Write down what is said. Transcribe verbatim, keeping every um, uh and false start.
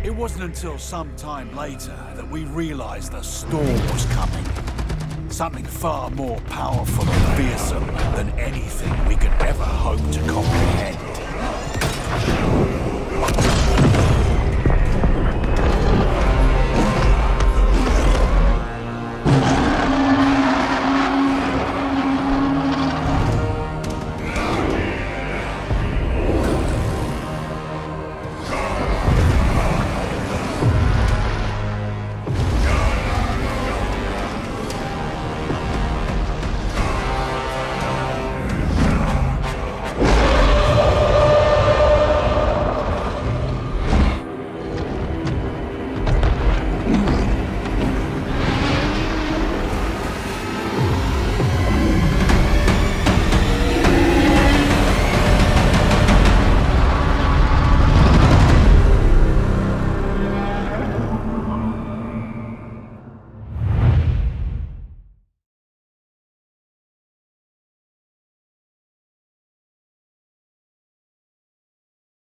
It wasn't until some time later that we realized the storm was coming. Something far more powerful and fearsome than anything we could ever hope to comprehend.